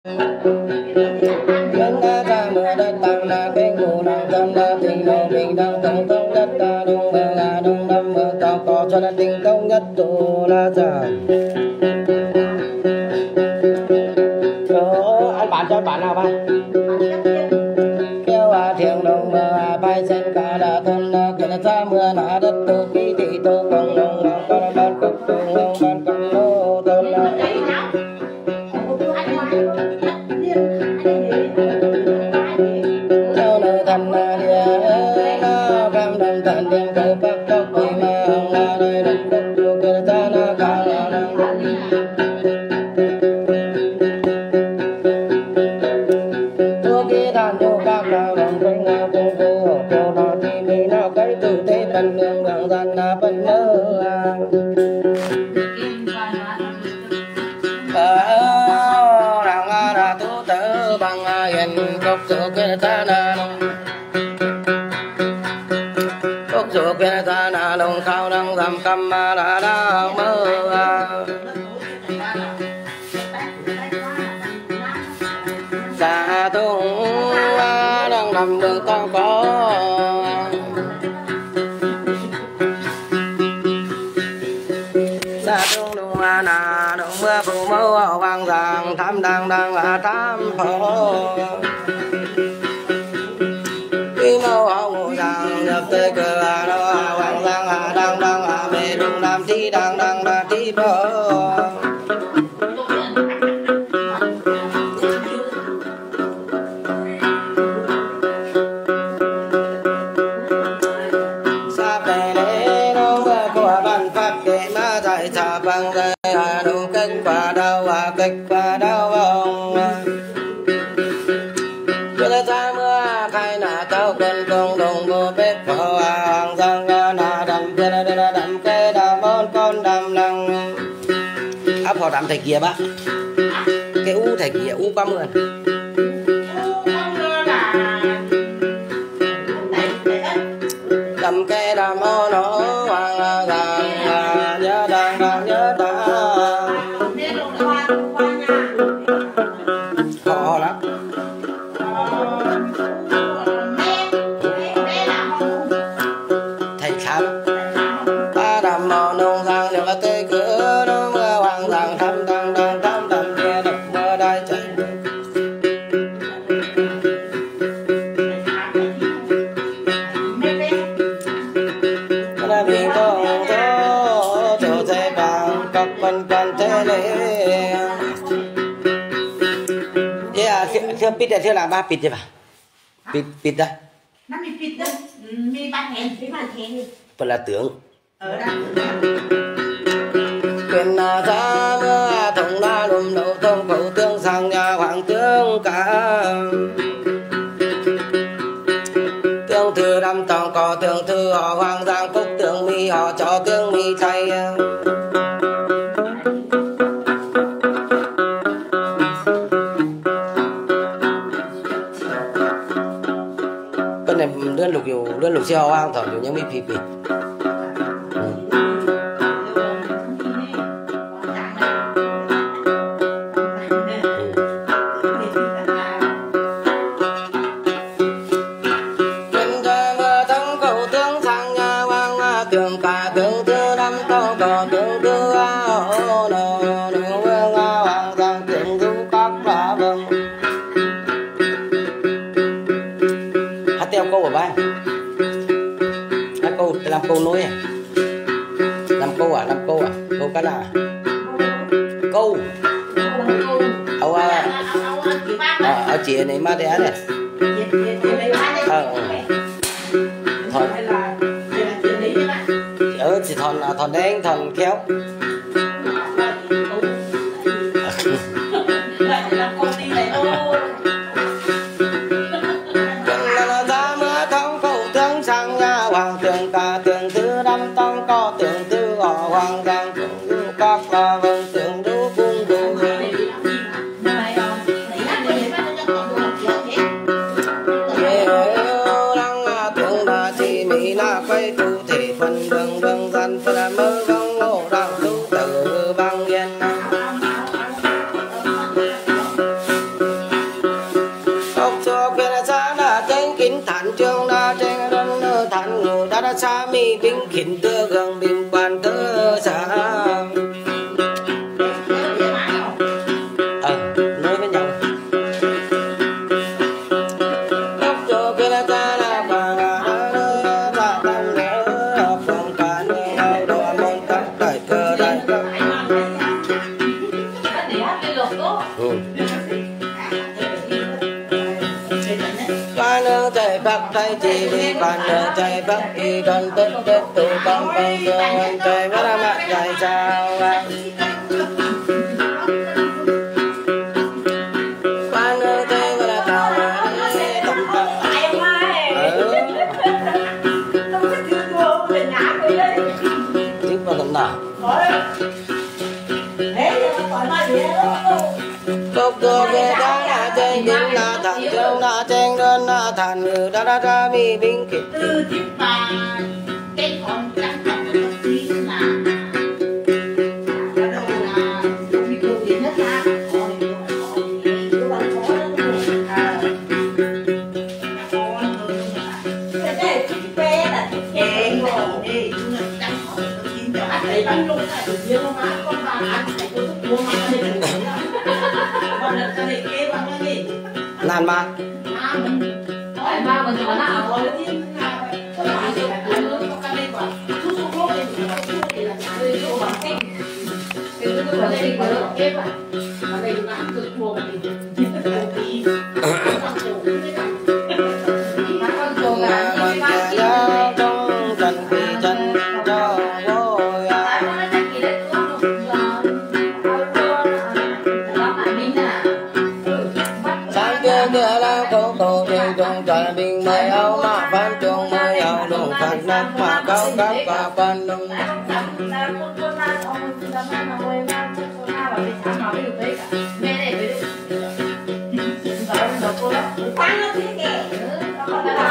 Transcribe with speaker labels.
Speaker 1: Nhân đa ra mưa đất tăng na kinh ngũ năng tâm đa tình độ bình đẳng tổng thống nhất đa đông mơ là đông năm mơ cao có cho nên tình công nhất tụ la giả. Anh bán cho bạn nào ba? Kêu thiền đồng mơ bay sen cả đà thôn kiện ra mưa nã đất tu ký thị tu công đồng lòng con ban cục tu long ban công nô tôn theo nơi thần địa na cam đồng thần điện cầu bắc cốc quỳ ma na nơi đồng cốc tu kiện ra na ca na tu ký than tu các na vòng quanh na cung tu hộ cầu na ti mi na cái tu thế phần đường đường gian na phần nơ bằng hiền cốc chủ kia ta na cốc chủ kia ta na đồng cao đang làm cầm mà đã mơ xa tung đang nằm đường to có xa tung đúng na đồng mưa phủ mẫu vàng vàng tham đang là tham phổ khi mẫu hậu vàng nhập tới cửa đó vàng vàng đang về đông nam thi đang là thi phổ sắp về lễ nó mưa của văn pháp để mà giải trả bằng dây đủ kết quả đâu vòng cứ ra mưa khai nà tao cần công đồng vô bếp phở hoàng giang nà đầm kê đà môn con đầm năng áp họ đầm thầy kia bác cái u thầy kia u 30 đầm kê đà môn nó hoàng giang nhớ đang họ lắm thầy khám ta đầm mò nông giang đều là tươi cửa nó mưa hoàng giang thăm đầm kia đập mưa đai chạy vì con tố chỗ xe vàng cặp phần thế này thưa pít thưa làm ba pít chứ bà pít đó
Speaker 2: nó mi pít đó mi ba hẹn
Speaker 1: phần là tướng
Speaker 2: ở đây
Speaker 1: quyền ra mưa thùng đa đùm đầu thông khẩu tương sang nhà hoàng tướng cả tương thư đâm tòng có tương thư họ hoàng giang phúc tương mi họ cho tương mi chay bên này đơn lục xe hoang thằng nhiều những mi phì tương cả tương tư năm to có tương tư áo nô nô hoàng giang tương tư các bà vâng hát theo câu của ba hát câu làm câu nối à làm câu à câu cái nào câu ở chị này mà đẻ này thì thòn đen thòn khéo ra mưa không cầu tướng sang nhà hoàng tường cả tường thứ năm tông có tường tư họ hoàng giang tường các là vâng tường đu cung đủ đang là tường là chỉ mỹ là quay tu thể phần đường dân phần mơ không ngộ đạo tu tử bằng yên sa mi bình khiển tơ gương bình bàn tơ sa nói với nhau tóc cho cái là ta là vàng ra tâm nhớ phòng can đồ mong cắt đại cơ đại cơ quan nương chạy bắc tay chỉ vì quan nương chạy bắc y đơn tết tết tụ công công dương chạy bắt ra mặt chạy sao quan nương chạy bắt ra tàu tầm tầm chính vào tầm nào cốc cua về đá là trên đỉnh là thành châu là trên đơn là thành người đã ra mi bình kịch
Speaker 2: từ chiếc bà cái con trắng trắng nó tí là ở đâu là bị cô gì hết ra còn cứ bằng khó cái chiếc bé là chiếc bé rồi đi trắng khỏi nó chín cho anh thấy bánh luôn này được nhiều không má con bà anh thấy tôi thích mua mà đi còn là cái này kế bằng cái gì
Speaker 1: nàn mà
Speaker 2: mà mình nói nào rồi chứ có phải gì là cái nước có cái này quả thuốc thuốc thì là cái nước bằng cái nước ở đây có được ép à ở đây là cực buồn thì
Speaker 1: kia là câu tổ thì trong trời bình mây áo mà phan trong mây áo đồng phạt nắp mà cao các và quan đông
Speaker 2: mẹ này